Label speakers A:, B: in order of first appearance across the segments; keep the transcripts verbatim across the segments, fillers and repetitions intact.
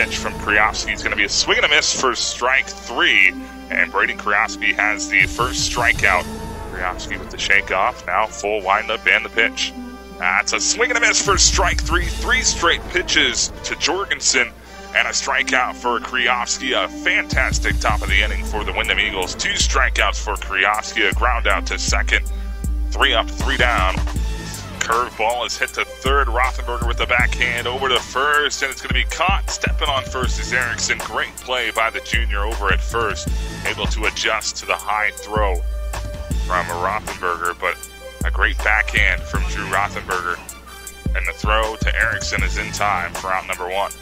A: pitch from Kryovsky is going to be a swing and a miss for strike three. And Braden Kryovsky has the first strikeout. Kryovsky with the shake-off, now full windup and the pitch. That's a swing and a miss for strike three. Three straight pitches to Jorgensen and a strikeout for Kryovsky. A fantastic top of the inning for the Windom Eagles. Two strikeouts for Kryovsky, a ground out to second. Three up, three down. Curveball is hit to third. Rothenberger with the backhand over to first, and it's going to be caught. Stepping on first is Erickson. Great play by the junior over at first. Able to adjust to the high throw from Rothenberger, but a great backhand from Drew Rothenberger. And the throw to Erickson is in time for out number one.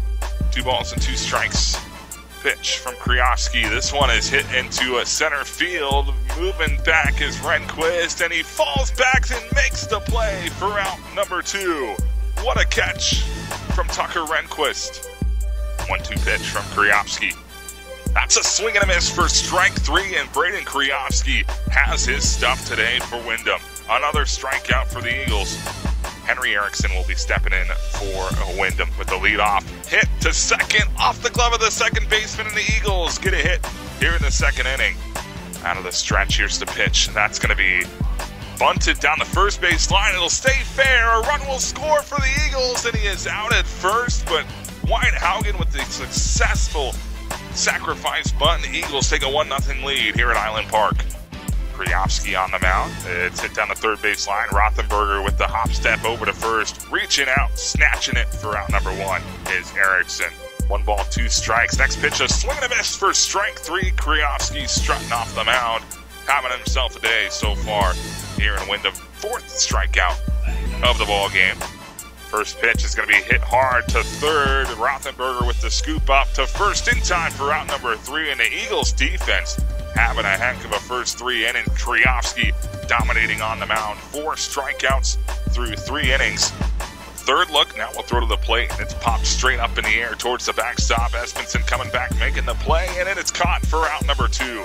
A: Two balls and two strikes. Pitch from Kryovsky. This one is hit into a center field. Moving back is Rehnquist, and he falls back and makes the play for out number two. What a catch from Tucker Rehnquist. one two pitch from Kryovsky. That's a swing and a miss for strike three, and Braden Kryovsky has his stuff today for Windom. Another strikeout for the Eagles. Henry Erickson will be stepping in for Windom with the leadoff hit to second, off the glove of the second baseman, and the Eagles get a hit here in the second inning. Out of the stretch, here's the pitch. That's going to be bunted down the first base line. It'll stay fair. A run will score for the Eagles, and he is out at first, but Wyatt Haugen with the successful sacrifice bunt. The Eagles take a one nothing lead here at Island Park. Kryovsky on the mound. It's hit down the third base line. Rothenberger with the hop step over to first. Reaching out, snatching it for out number one is Erickson. One ball, two strikes. Next pitch, a swing and a miss for strike three. Kryovsky strutting off the mound. Having himself a day so far here in Windom. Fourth strikeout of the ball game. First pitch is going to be hit hard to third. Rothenberger with the scoop up to first in time for out number three. And the Eagles defense having a heck of a first three innings. Kryovsky dominating on the mound. Four strikeouts through three innings. Third look, now we'll throw to the plate, and it's popped straight up in the air towards the backstop. Espenson coming back, making the play, and then it's caught for out number two.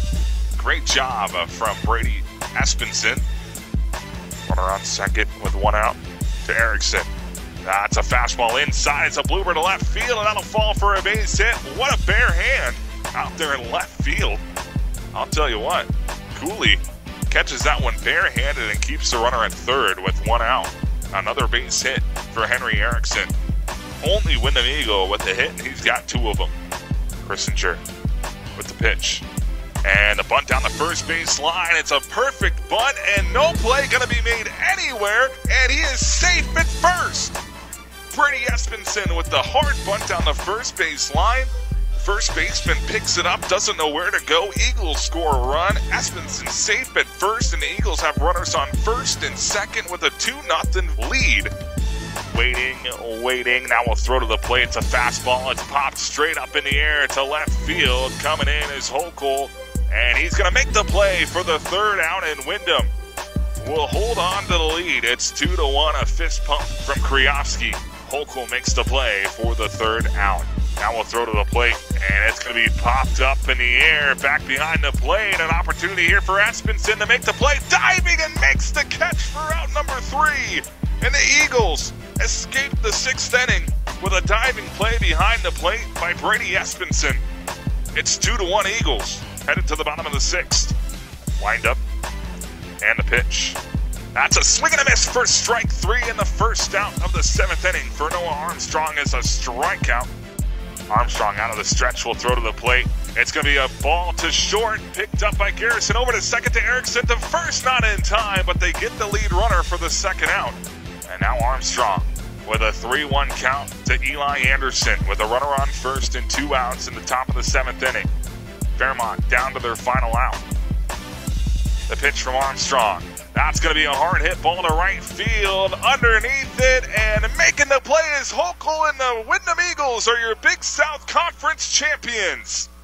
A: Great job uh, from Brady Espenson. Runner on second with one out to Erickson. That's a fastball inside. It's a blooper to left field, and that'll fall for a base hit. What a bare hand out there in left field. I'll tell you what, Cooley catches that one barehanded and keeps the runner at third with one out. Another base hit for Henry Erickson. Only Windom Eagle with the hit, and he's got two of them. Christinger with the pitch. And the bunt down the first base line. It's a perfect bunt, and no play going to be made anywhere, and he is safe at first. Brady Espenson with the hard bunt down the first base line. First baseman picks it up, doesn't know where to go. Eagles score a run. Espenson safe at first, and the Eagles have runners on first and second with a two nothing lead. Waiting, waiting. Now we'll throw to the plate. It's a fastball. It's popped straight up in the air to left field. Coming in is Hochul, and he's going to make the play for the third out, in Windom will hold on to the lead. It's two to one. A fist pump from Kryovsky. Hochul makes the play for the third out. Now we'll throw to the plate, and it's going to be popped up in the air, back behind the plate. An opportunity here for Espenson to make the play, diving and makes the catch for out number three. And the Eagles escape the sixth inning with a diving play behind the plate by Brady Espenson. It's two to one Eagles, headed to the bottom of the sixth. Wind up, and the pitch. That's a swing and a miss for strike three in the first out of the seventh inning for Noah Armstrong as a strikeout. Armstrong out of the stretch will throw to the plate. It's going to be a ball to short, picked up by Garrison, over to second to Erickson, to first, not in time, but they get the lead runner for the second out. And now Armstrong with a three one count to Eli Anderson with a runner on first and two outs in the top of the seventh inning. Fairmont down to their final out. The pitch from Armstrong. That's going to be a hard hit ball to right field, underneath it, and making the play is Hochul, and the Windom Eagles are your Big South Conference champions.